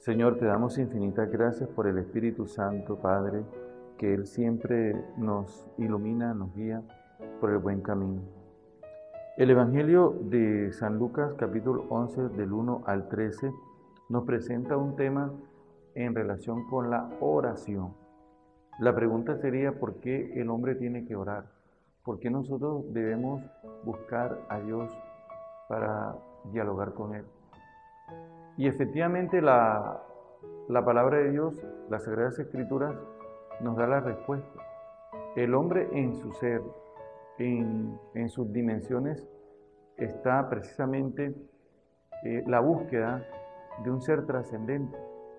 Señor, te damos infinitas gracias por el Espíritu Santo, Padre, que Él siempre nos ilumina, nos guía por el buen camino. El Evangelio de San Lucas, capítulo 11, del 1 al 13, nos presenta un tema en relación con la oración. La pregunta sería, ¿por qué el hombre tiene que orar? ¿Por qué nosotros debemos buscar a Dios para dialogar con Él? Y efectivamente la palabra de Dios, las Sagradas Escrituras, nos da la respuesta. El hombre en su ser, en sus dimensiones, está precisamente la búsqueda de un ser trascendente.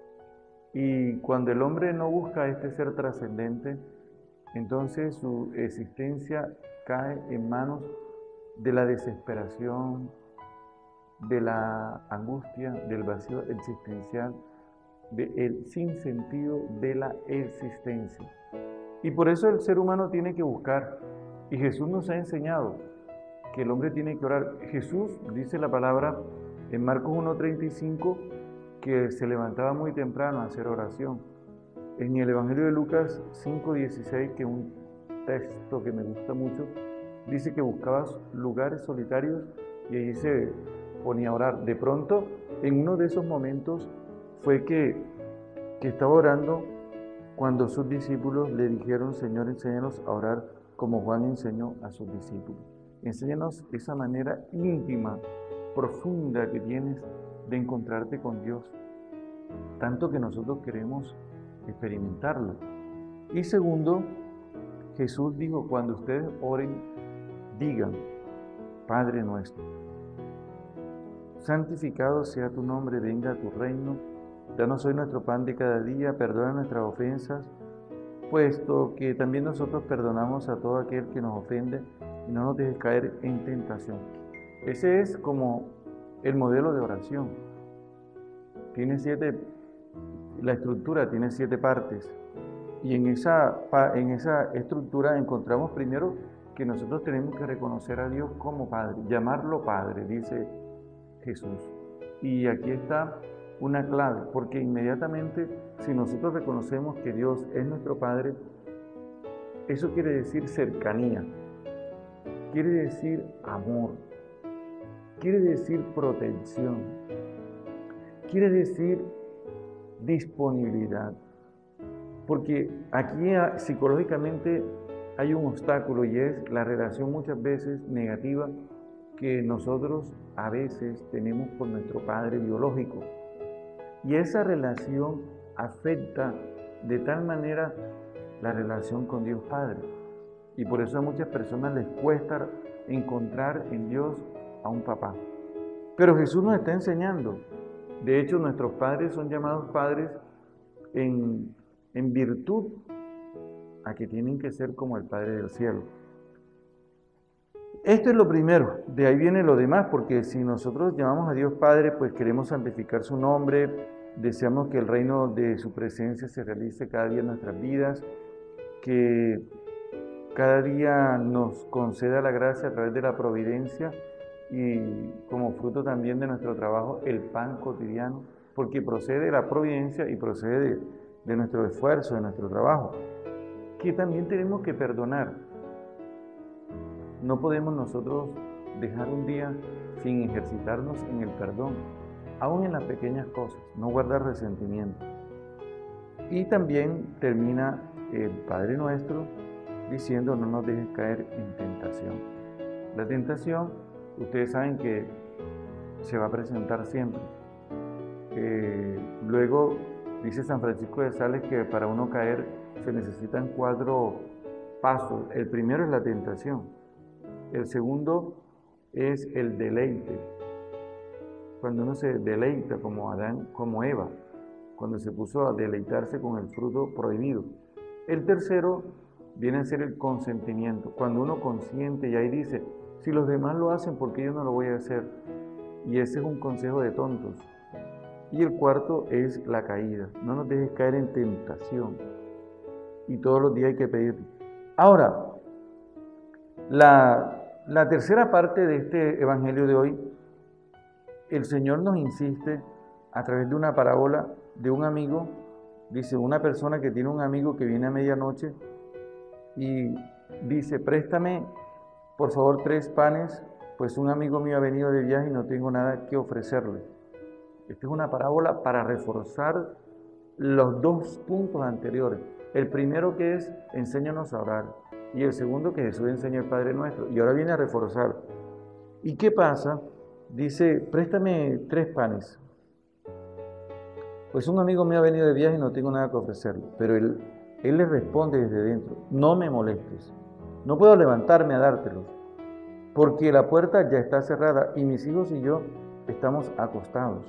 Y cuando el hombre no busca este ser trascendente, entonces su existencia cae en manos de la desesperación, de la angustia, del vacío existencial, del sinsentido de la existencia. Y por eso el ser humano tiene que buscar. Y Jesús nos ha enseñado que el hombre tiene que orar. Jesús, dice la palabra en Marcos 1:35, que se levantaba muy temprano a hacer oración. En el Evangelio de Lucas 5:16, que es un texto que me gusta mucho, dice que buscaba lugares solitarios y allí se ponía a orar. De pronto, en uno de esos momentos fue que estaba orando cuando sus discípulos le dijeron: Señor, enséñanos a orar como Juan enseñó a sus discípulos. Enséñanos esa manera íntima, profunda que tienes de encontrarte con Dios, tanto que nosotros queremos experimentarlo. Y segundo, Jesús dijo: cuando ustedes oren, digan: Padre nuestro, santificado sea tu nombre, venga a tu reino, danos hoy nuestro pan de cada día, perdona nuestras ofensas, puesto que también nosotros perdonamos a todo aquel que nos ofende, y no nos dejes caer en tentación. Ese es como el modelo de oración. La estructura tiene 7 partes, y en esa estructura encontramos primero que nosotros tenemos que reconocer a Dios como Padre, llamarlo Padre, dice Jesús. Y aquí está una clave, porque inmediatamente, si nosotros reconocemos que Dios es nuestro Padre, eso quiere decir cercanía, quiere decir amor, quiere decir protección, quiere decir disponibilidad. Porque aquí psicológicamente hay un obstáculo, y es la relación muchas veces negativa que nosotros a veces tenemos con nuestro padre biológico. Y esa relación afecta de tal manera la relación con Dios Padre. Y por eso a muchas personas les cuesta encontrar en Dios a un papá. Pero Jesús nos está enseñando. De hecho, nuestros padres son llamados padres en virtud a que tienen que ser como el Padre del cielo. Esto es lo primero, de ahí viene lo demás, porque si nosotros llamamos a Dios Padre, pues queremos santificar su nombre, deseamos que el reino de su presencia se realice cada día en nuestras vidas, que cada día nos conceda la gracia a través de la providencia y como fruto también de nuestro trabajo, el pan cotidiano, porque procede de la providencia y procede de nuestro esfuerzo, de nuestro trabajo, que también tenemos que perdonar. No podemos nosotros dejar un día sin ejercitarnos en el perdón, aún en las pequeñas cosas, no guardar resentimiento. Y también termina el Padre Nuestro diciendo: no nos dejes caer en tentación. La tentación, ustedes saben que se va a presentar siempre. Luego dice San Francisco de Sales que para uno caer se necesitan 4 pasos. El primero es la tentación. El segundo es el deleite. Cuando uno se deleita, como Adán, como Eva, cuando se puso a deleitarse con el fruto prohibido. El tercero viene a ser el consentimiento. Cuando uno consiente y ahí dice: si los demás lo hacen, ¿por qué yo no lo voy a hacer? Y ese es un consejo de tontos. Y el cuarto es la caída. No nos dejes caer en tentación. Y todos los días hay que pedir. Ahora, la tercera parte de este evangelio de hoy, el Señor nos insiste a través de una parábola de un amigo, dice, una persona que tiene un amigo que viene a medianoche y dice, préstame por favor 3 panes, pues un amigo mío ha venido de viaje y no tengo nada que ofrecerle. Esta es una parábola para reforzar los 2 puntos anteriores. El primero que es, enséñanos a orar, y el segundo que Jesús enseña el Padre Nuestro, y ahora viene a reforzar. ¿Y qué pasa? Dice, préstame 3 panes. Pues un amigo mío ha venido de viaje y no tengo nada que ofrecerle. Pero él le responde desde dentro, no me molestes, no puedo levantarme a dártelos, porque la puerta ya está cerrada y mis hijos y yo estamos acostados.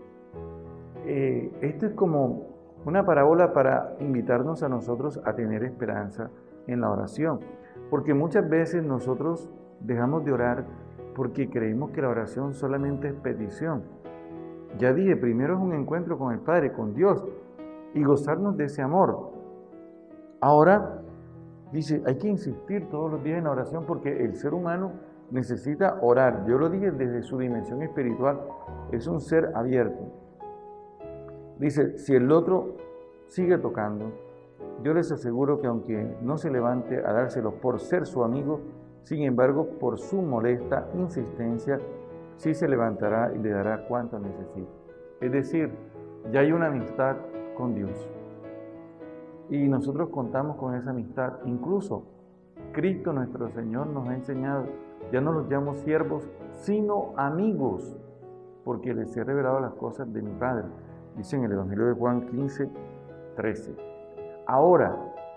Esto es como una parábola para invitarnos a nosotros a tener esperanza en la oración, porque muchas veces nosotros dejamos de orar porque creemos que la oración solamente es petición. Ya dije, primero es un encuentro con el Padre, con Dios, y gozarnos de ese amor. Ahora, dice, hay que insistir todos los días en la oración porque el ser humano necesita orar. Yo lo dije desde su dimensión espiritual, es un ser abierto. Dice, si el otro sigue tocando, yo les aseguro que aunque no se levante a dárselo por ser su amigo, sin embargo, por su molesta insistencia, sí se levantará y le dará cuanto necesite. Es decir, ya hay una amistad con Dios. Y nosotros contamos con esa amistad. Incluso Cristo nuestro Señor nos ha enseñado, ya no los llamo siervos, sino amigos, porque les he revelado las cosas de mi Padre. Dice en el Evangelio de Juan 15, 13. Ahora,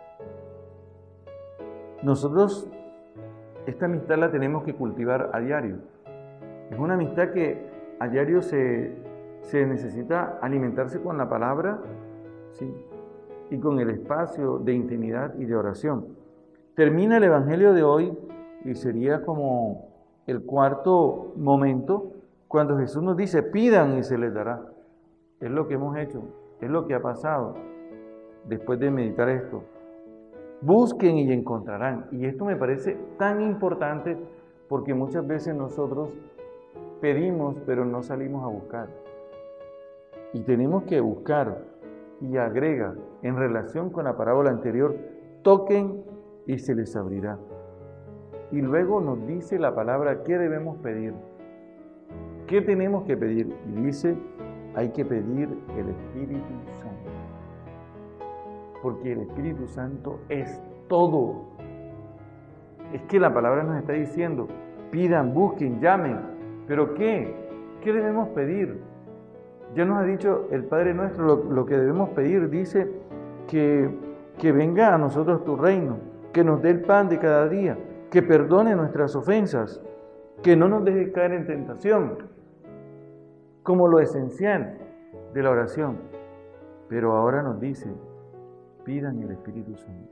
nosotros esta amistad la tenemos que cultivar a diario. Es una amistad que a diario se necesita alimentarse con la palabra, ¿sí? Y con el espacio de intimidad y de oración. Termina el Evangelio de hoy y sería como el 4.º momento cuando Jesús nos dice, pidan y se les dará. Es lo que hemos hecho, es lo que ha pasado después de meditar esto. Busquen y encontrarán. Y esto me parece tan importante porque muchas veces nosotros pedimos pero no salimos a buscar. Y tenemos que buscar. Y agrega, en relación con la parábola anterior, toquen y se les abrirá. Y luego nos dice la palabra, ¿qué debemos pedir? ¿Qué tenemos que pedir? Y dice, hay que pedir el Espíritu Santo. Porque el Espíritu Santo es todo. Es que la palabra nos está diciendo, pidan, busquen, llamen. ¿Pero qué? ¿Qué debemos pedir? Ya nos ha dicho el Padre Nuestro lo que debemos pedir. Dice que venga a nosotros tu reino, que nos dé el pan de cada día, que perdone nuestras ofensas, que no nos deje caer en tentación, como lo esencial de la oración. Pero ahora nos dice, pidan el Espíritu Santo.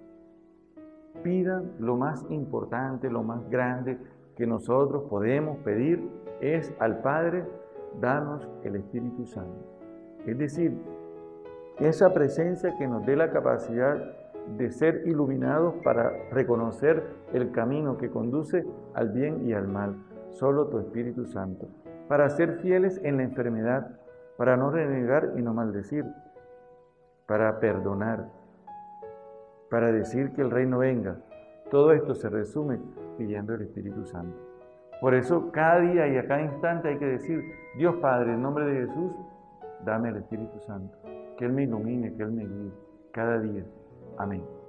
Pidan lo más importante, lo más grande que nosotros podemos pedir es al Padre, danos el Espíritu Santo. Es decir, esa presencia que nos dé la capacidad de ser iluminados para reconocer el camino que conduce al bien y al mal. Solo tu Espíritu Santo. Para ser fieles en la enfermedad, para no renegar y no maldecir, para perdonar, para decir que el reino venga. Todo esto se resume pidiendo el Espíritu Santo. Por eso cada día y a cada instante hay que decir, Dios Padre, en nombre de Jesús, dame el Espíritu Santo, que Él me ilumine, que Él me guíe cada día. Amén.